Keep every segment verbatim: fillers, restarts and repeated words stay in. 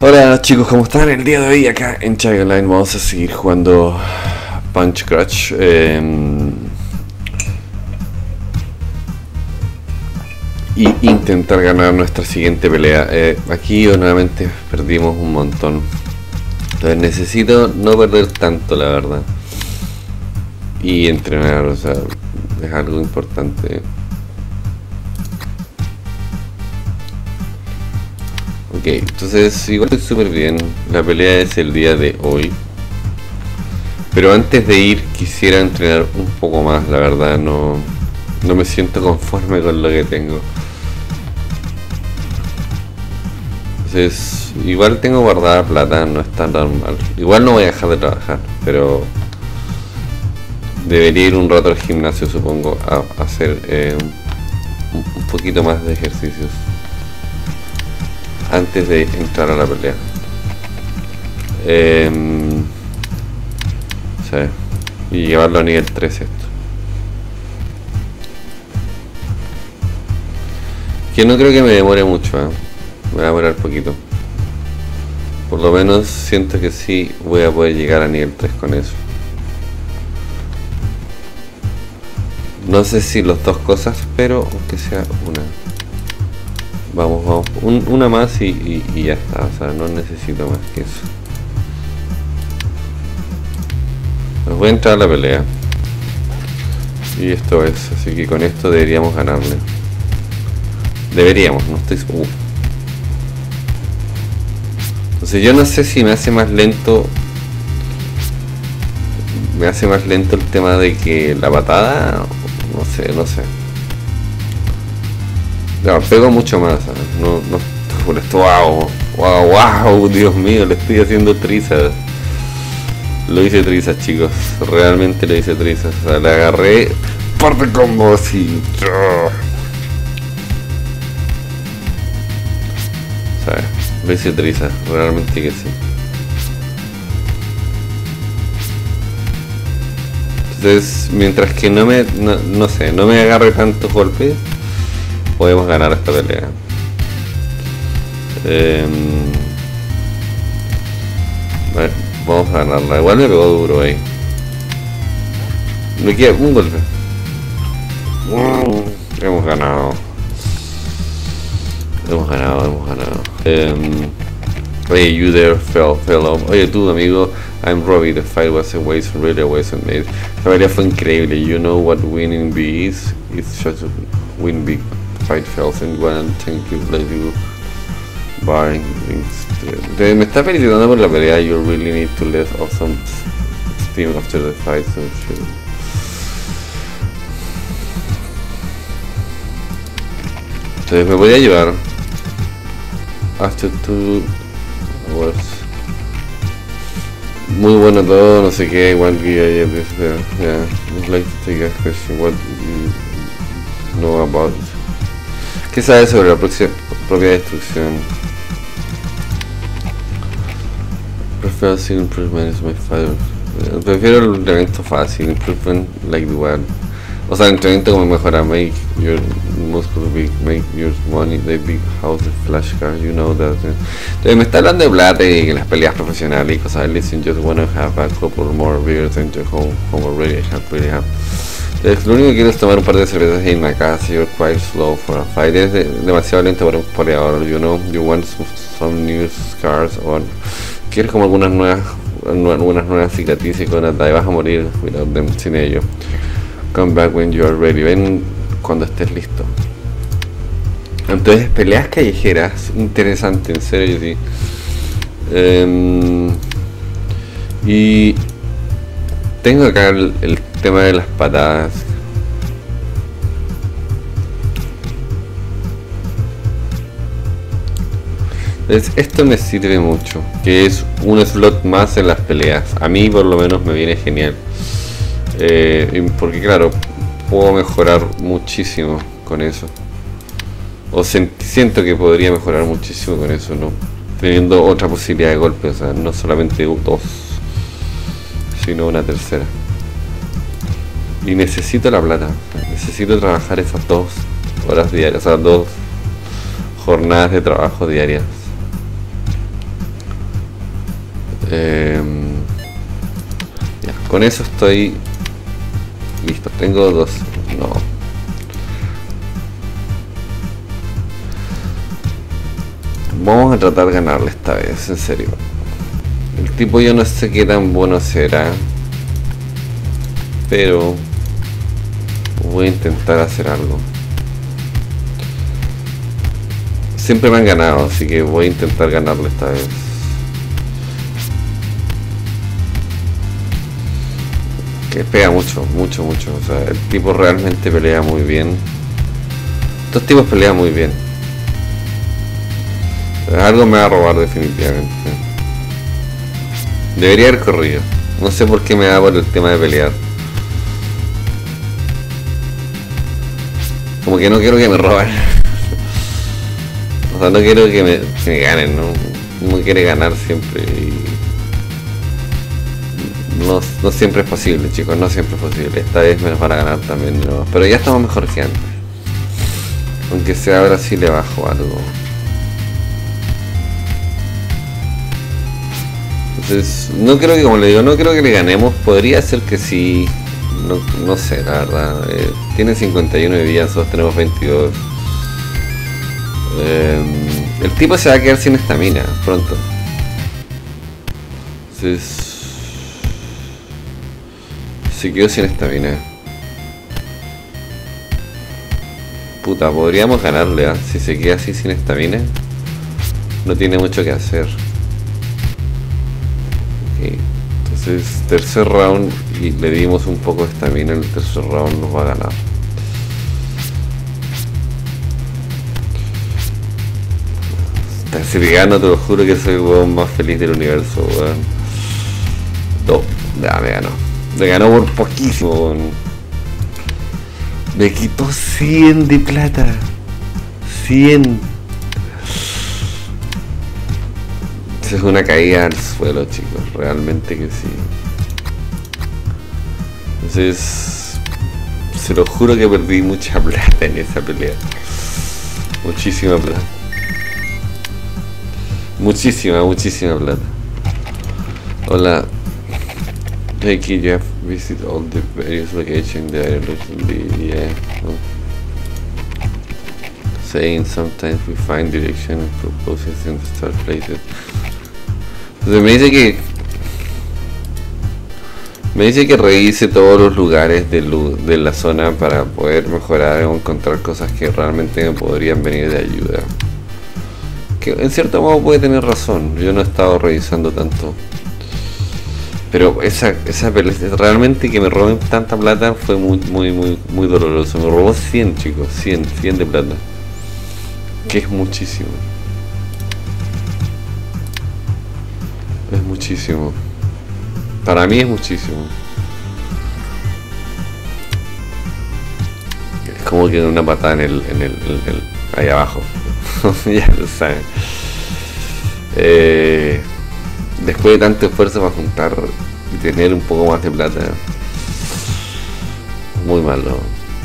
Hola chicos, ¿cómo están? El día de hoy acá en Chai Online vamos a seguir jugando Punch Crush. Eh, y intentar ganar nuestra siguiente pelea. Eh, aquí nuevamente perdimos un montón. Entonces necesito no perder tanto, la verdad. Y entrenar, o sea, es algo importante. Ok, entonces igual estoy súper bien. La pelea es el día de hoy. Pero antes de ir quisiera entrenar un poco más, la verdad. No, no me siento conforme con lo que tengo. Entonces, igual tengo guardada plata, no está tan mal. Igual no voy a dejar de trabajar, pero debería ir un rato al gimnasio, supongo, a, a hacer eh, un, un poquito más de ejercicios antes de entrar a la pelea. Eh, sí, y llevarlo a nivel tres esto. Que no creo que me demore mucho, ¿eh? Me va a demorar poquito. Por lo menos siento que sí voy a poder llegar a nivel tres con eso. No sé si las dos cosas, pero aunque sea una. Vamos, vamos. Un, una más y, y, y ya está. O sea, no necesito más que eso. Pues voy a entrar a la pelea. Y esto es. Así que con esto deberíamos ganarle. Deberíamos, no estoy... Uh. Entonces yo no sé si me hace más lento. Me hace más lento el tema de que la patada. No sé, no sé. No, pego mucho más, ¿sabes? No, no, por esto, wow, wow, wow, Dios mío, le estoy haciendo trizas. Lo hice trizas, chicos, realmente lo hice trizas. O sea, le agarré par de combos y... O sea, lo hice trizas, realmente que sí. Entonces, mientras que no me, no, no sé, no me agarre tantos golpes, podemos ganar esta pelea. Eh, a ver, vamos a ganarla. Igual me pegó duro ahí. Me queda un golpe. Mm, hemos ganado. Hemos ganado, hemos ganado. Um, Oye, you there, fellow. Oye, tú, amigo. I'm Robbie. The fight was a waste, really a waste, made. La pelea fue increíble. You know what winning big is? It's just a win big. Fight fails and one thank you, let you barring me está felicitando por la pelea. You really need to let off some steam after the fight, so sure. Entonces me voy a llevar after two hours. Muy bueno todo, no sé qué, one guía, yeah, yeah. I'd like to take a question. What you know about it? ¿Qué sabes sobre la próxima, propia destrucción? Prefiero sin improvement is my father. Prefiero el entrenamiento fácil, improvement like the one. O sea, el entrenamiento como mejora, make your muscles big, make your money, the big house, the flashcards, you know that. Entonces me está hablando de plata y las peleas profesionales y cosas. Listen, just wanna have a couple more beers and your home, home already, I have really have. Lo único que quiero es tomar un par de cervezas y irme a casa. You're quite slow for a fight. Es de, demasiado lento para un peleador. You know, you want some new scars or quieres como algunas nuevas, algunas nuevas cicatrices con nada y vas a morir without them, sin ello. Come back when you are ready. Ven cuando estés listo. Entonces, peleas callejeras, interesante, en serio, sí. Um, y tengo acá el, el tema de las patadas. Entonces, esto me sirve mucho, que es un slot más en las peleas. A mí por lo menos me viene genial, eh, porque claro, puedo mejorar muchísimo con eso, o siento que podría mejorar muchísimo con eso, ¿no? Teniendo otra posibilidad de golpe, o sea, no solamente dos, sino una tercera. Y necesito la plata, necesito trabajar esas dos horas diarias, o sea, dos jornadas de trabajo diarias. Eh, ya, con eso estoy listo. Tengo dos. No. Vamos a tratar de ganarle esta vez, en serio. El tipo yo no sé qué tan bueno será, pero voy a intentar hacer algo. Siempre me han ganado, así que voy a intentar ganarle esta vez. Que pega mucho, mucho, mucho. O sea, el tipo realmente pelea muy bien. Estos tipos pelean muy bien. Algo me va a robar definitivamente. Debería haber corrido. No sé por qué me da por el tema de pelear. Como que no quiero que me roben. O sea, no quiero que me, que me ganen, ¿no? Uno quiere ganar siempre y... No, no siempre es posible, chicos, no siempre es posible. Esta vez me los van a ganar también, ¿no? Pero ya estamos mejor que antes. Aunque sea ahora sí le bajo algo. Entonces, no creo que, como le digo, no creo que le ganemos. Podría ser que sí. No, no sé, la verdad. Eh, tiene cincuenta y uno de vida, nosotros tenemos veintidós. Eh, el tipo se va a quedar sin estamina pronto. Entonces, se quedó sin estamina. Puta, podríamos ganarle, ¿eh? Si se queda así sin estamina. No tiene mucho que hacer. Okay. Entonces, tercer round y le dimos un poco de estamina. En el tercer round nos va a ganar. Si le gano, te lo juro que soy el huevón más feliz del universo, weón. No, ya me ganó. Me ganó por poquísimo, weón. Me quitó cien de plata. cien. Esa es una caída al suelo, chicos. Realmente que sí. Entonces, se lo juro que perdí mucha plata en esa pelea. Muchísima plata. Muchísima, muchísima plata. Hola. Hey kid, you have visited all the various locations there. Yeah. No. Saying sometimes we find direction and proposes in the start places. Entonces me dice que me dice que revise todos los lugares de, de la zona para poder mejorar o encontrar cosas que realmente me podrían venir de ayuda. Que en cierto modo puede tener razón. Yo no he estado revisando tanto. Pero esa, esa pelea, realmente que me roben tanta plata fue muy, muy, muy, muy doloroso. Me robó cien, chicos, cien, cien de plata. Que es muchísimo. Es muchísimo. Para mí es muchísimo. Es como que una patada en el, en el, en el ahí abajo. Ya lo saben. Eh, después de tanto esfuerzo para juntar y tener un poco más de plata, muy malo.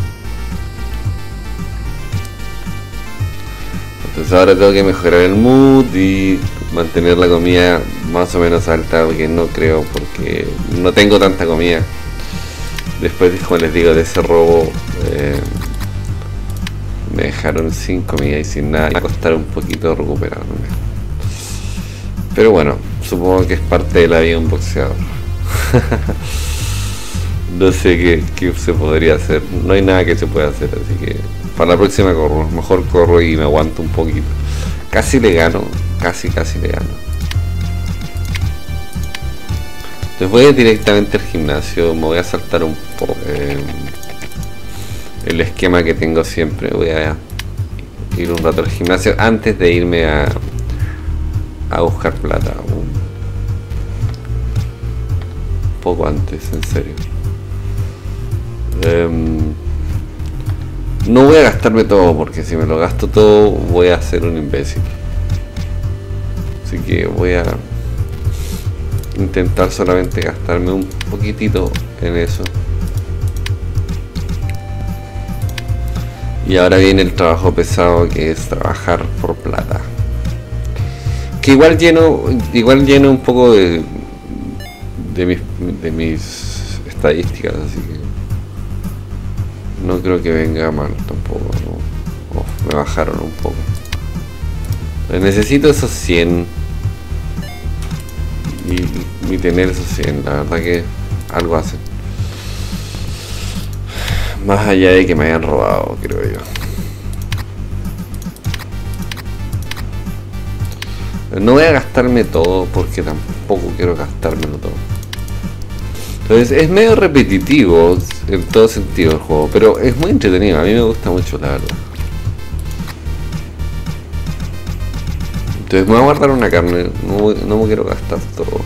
Entonces ahora tengo que mejorar el mood y mantener la comida más o menos alta, porque no creo, porque no tengo tanta comida. Después, como les digo, de ese robo, eh, me dejaron sin comida y sin nada. Me va a costar un poquito recuperarme. Pero bueno, supongo que es parte de la vida de un boxeador. No sé qué, qué se podría hacer. No hay nada que se pueda hacer, así que para la próxima corro. Mejor corro y me aguanto un poquito. Casi le gano. Casi, casi le gano. Entonces voy directamente al gimnasio. Me voy a saltar un poco eh, el esquema que tengo siempre. Voy a ir un rato al gimnasio antes de irme a a buscar plata. Un poco antes, en serio. Um, no voy a gastarme todo, porque si me lo gasto todo voy a ser un imbécil. Así que voy a intentar solamente gastarme un poquitito en eso. Y ahora viene el trabajo pesado, que es trabajar por plata. Que igual lleno, igual lleno un poco de, de mis, de mis estadísticas, así que no creo que venga mal tampoco, ¿no? Oh, me bajaron un poco. Necesito esos cien y, y tener esos cien, la verdad que algo hacen. Más allá de que me hayan robado, creo yo. No voy a gastarme todo porque tampoco quiero gastármelo todo. Entonces es medio repetitivo en todo sentido el juego, pero es muy entretenido, a mí me gusta mucho, la verdad. Entonces me voy a guardar una carne, no, no me quiero gastar todo.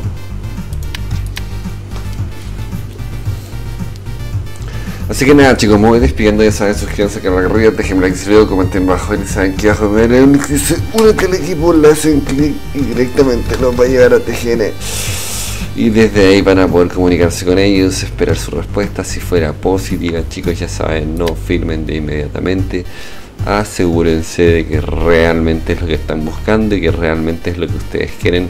Así que nada, chicos, me voy despidiendo. Ya saben, suscríbanse a la carrera, déjenme like si video, comenten abajo y saben que abajo me dan un link, dice únete al equipo, le hacen clic y directamente los va a llevar a T G N. Y desde ahí van a poder comunicarse con ellos, esperar su respuesta. Si fuera positiva, chicos, ya saben, no firmen de inmediatamente. Asegúrense de que realmente es lo que están buscando y que realmente es lo que ustedes quieren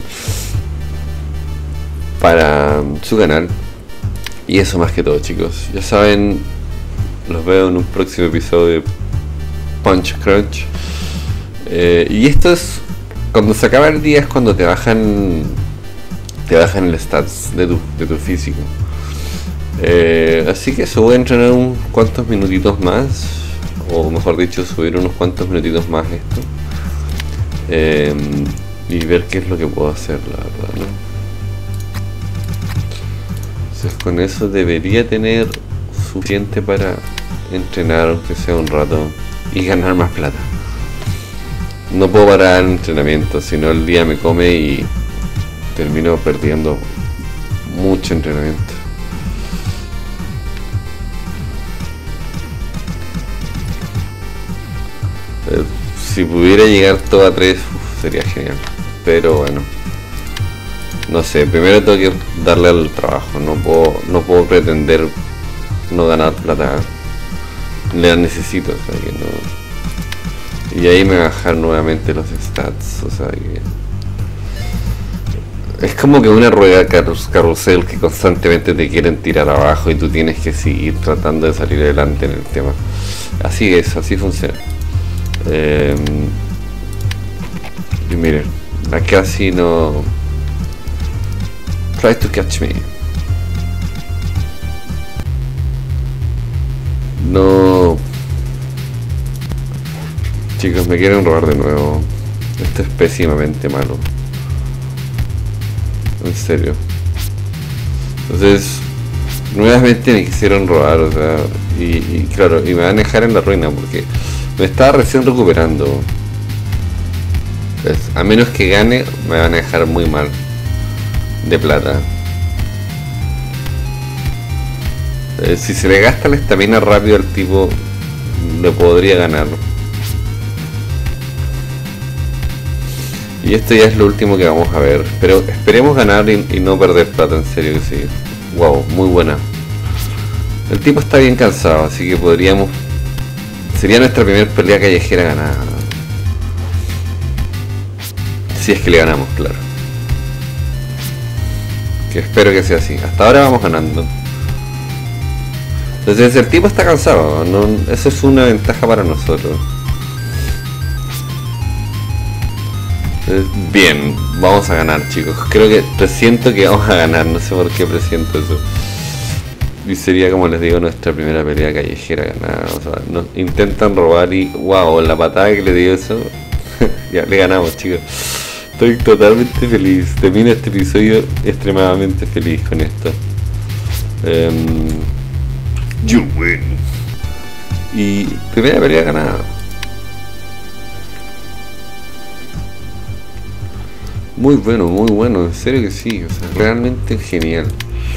para su canal. Y eso más que todo, chicos. Ya saben, los veo en un próximo episodio de Punch Crunch. Eh, y esto es, cuando se acaba el día es cuando te bajan te bajan el stats de tu, de tu físico. Eh, así que eso, voy a entrenar unos cuantos minutitos más, o mejor dicho, subir unos cuantos minutitos más esto. Eh, y ver qué es lo que puedo hacer, la verdad, ¿no? Entonces con eso debería tener suficiente para entrenar, aunque sea un rato, y ganar más plata. No puedo parar el entrenamiento, si no el día me come y termino perdiendo mucho entrenamiento. Eh, si pudiera llegar todo a tres, uf, sería genial, pero bueno. No sé, primero tengo que darle al trabajo, no puedo, no puedo pretender no ganar plata, la necesito, o sea que no. Y ahí me bajar nuevamente los stats, o sea que es como que una rueda carrus carrusel que constantemente te quieren tirar abajo y tú tienes que seguir tratando de salir adelante en el tema. Así es, así funciona. Eh, y miren, acá sí no. Try to catch me. No. Chicos, me quieren robar de nuevo. Esto es pésimamente malo. En serio. Entonces, nuevamente me quisieron robar, o sea, y, y claro, y me van a dejar en la ruina porque me estaba recién recuperando. Entonces, a menos que gane, me van a dejar muy mal de plata. Eh, si se le gasta la estamina rápido al tipo, le podría ganar. Y esto ya es lo último que vamos a ver. Pero esperemos ganar y, y no perder plata, en serio que sí. Wow, muy buena. El tipo está bien cansado, así que podríamos... Sería nuestra primera pelea callejera ganada. Si es que le ganamos, claro. Que espero que sea así. Hasta ahora vamos ganando. Entonces el tipo está cansado, ¿no? Eso es una ventaja para nosotros. Entonces, bien, vamos a ganar, chicos. Creo que presiento que vamos a ganar, no sé por qué presiento eso. Y sería, como les digo, nuestra primera pelea callejera ganada. O sea, nos intentan robar y wow, la patada que le dio eso. Ya le ganamos, chicos. Estoy totalmente feliz. Termino este episodio extremadamente feliz con esto. Um, you win. Y primera pelea ganada. Muy bueno, muy bueno, en serio que sí, o sea, realmente genial.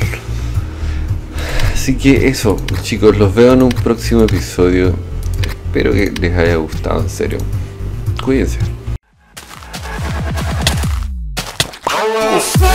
Así que eso, chicos, los veo en un próximo episodio. Espero que les haya gustado, en serio. Cuídense.